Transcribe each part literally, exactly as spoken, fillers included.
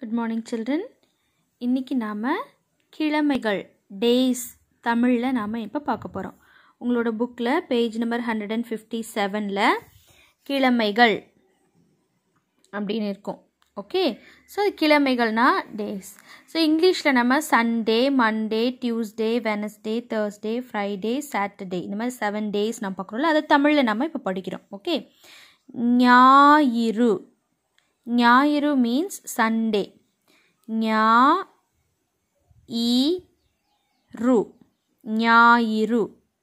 Good morning children. இன்னைக்கு நாம கிழமைகள் days தமிழ்ல நாம இப்ப பார்க்க போறோம். உங்களோட bookல page number one fifty-seven ல கிழமைகள் அப்படினு இருக்கும். Okay? So கிழமைகள்னா days. So இங்கிலீஷ்ல நாம Sunday, Monday, Tuesday, Wednesday, Thursday, Friday, Saturday இந்த மாதிரி seven days நாம பார்க்கறோம்ல அது தமிழ்ல நாம இப்ப படிக்கிறோம். Okay? ஞாயிறு ஞாயிறு means Sunday. ஞா இ ரு ஞாயிறு.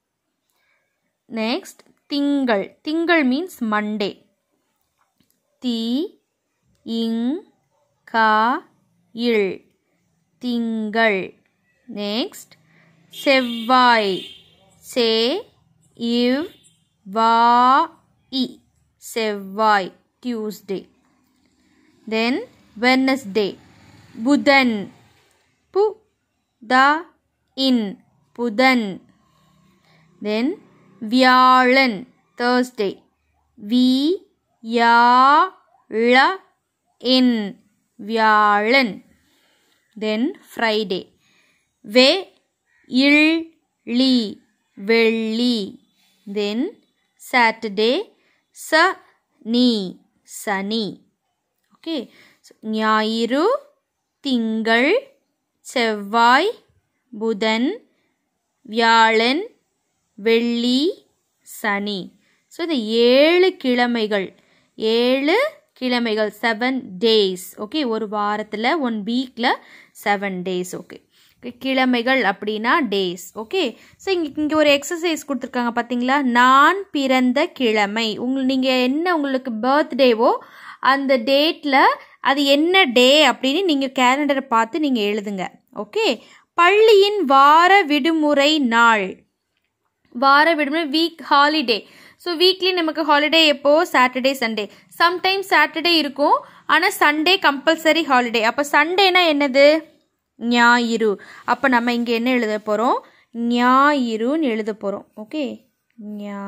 Next திங்கள் திங்கள் means Monday. தி இங் கா இல் திங்கள். Next செவ்வாய் செ இவ் வா இ செவ்வாய் Tuesday. Then Wednesday புதன் பு த இன் புதன். Then வியாழன் Thursday வி யா ழ இன் வியாழன். Then Friday வெ இல் லி வெள்ளி. Then Saturday ச நீ சனி. Okay, so ஞாயிறு திங்கள் செவ்வாய் புதன் வியாழன் வெள்ளி சனி. ஸோ இந்த ஏழு கிழமைகள் ஏழு கிழமைகள் செவன் டேஸ். ஓகே, ஒரு வாரத்தில் ஒன் வீக்கில் செவன் டேஸ். ஓகே, கிழமைகள் அப்படின்னா டேஸ். ஓகே, ஸோ இங்கே இங்கே ஒரு எக்ஸசைஸ் கொடுத்துருக்காங்க பார்த்தீங்களா, நான் பிறந்த கிழமை. உங்கள் நீங்கள் என்ன உங்களுக்கு பர்த்டேவோ அந்த டேட்டில் அது என்ன டே அப்படின்னு நீங்கள் கேலண்டரை பார்த்து நீங்கள் எழுதுங்க. ஓகே, பள்ளியின் வார விடுமுறை நாள். வார விடுமுறை வீக் ஹாலிடே. ஸோ வீக்லி நமக்கு ஹாலிடே எப்போ? Saturday Sunday. சம்டைம்ஸ் சாட்டர்டே இருக்கும், ஆனால் சண்டே கம்பல்சரி ஹாலிடே. அப்போ சண்டேனா என்னது? ஞாயிறு. அப்போ நம்ம இங்கே என்ன எழுத போகிறோம்? ஞாயிறுன்னு எழுத போகிறோம். ஓகே, ஞா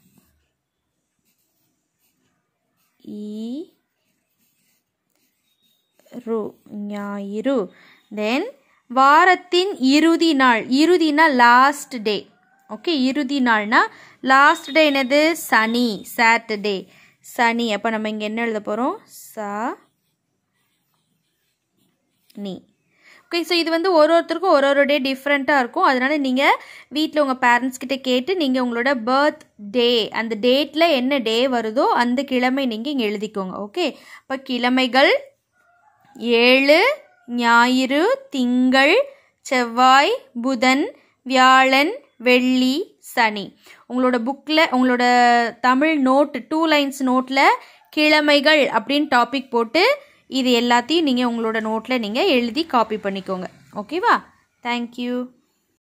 இ ரு ஞாயிறு. தென் வாரத்தின் இறுதி நாள். இறுதினா லாஸ்ட் டே. ஓகே, இறுதி நாள்னா லாஸ்ட் டே என்னது? சனி சாட்டர்டே சனி. அப்போ நம்ம இங்கே என்ன எழுத போகிறோம்? ச நீ. ஓகே, ஸோ இது வந்து ஒரு ஒருத்தருக்கும் ஒரு ஒரு டே டிஃப்ரெண்ட்டாக இருக்கும். அதனால நீங்கள் வீட்டில் உங்கள் பேரண்ட்ஸ் கிட்ட கேட்டு நீங்கள் உங்களோட பர்த் டே அந்த டேட்டில் என்ன டே வருதோ அந்த கிழமை நீங்கள் இங்கே எழுதிக்கோங்க. ஓகே, இப்போ கிழமைகள் ஏழு ஞாயிறு திங்கள் செவ்வாய் புதன் வியாழன் வெள்ளி சனி. உங்களோட புக்கில் உங்களோட தமிழ் நோட் டூ லைன்ஸ் நோட்டில் கிழமைகள் அப்படின்னு டாபிக் போட்டு இது எல்லாத்தையும் நீங்கள் உங்களோட நோட்டில் நீங்கள் எழுதி காப்பி பண்ணிக்கோங்க. ஓகேவா? தேங்க்யூ.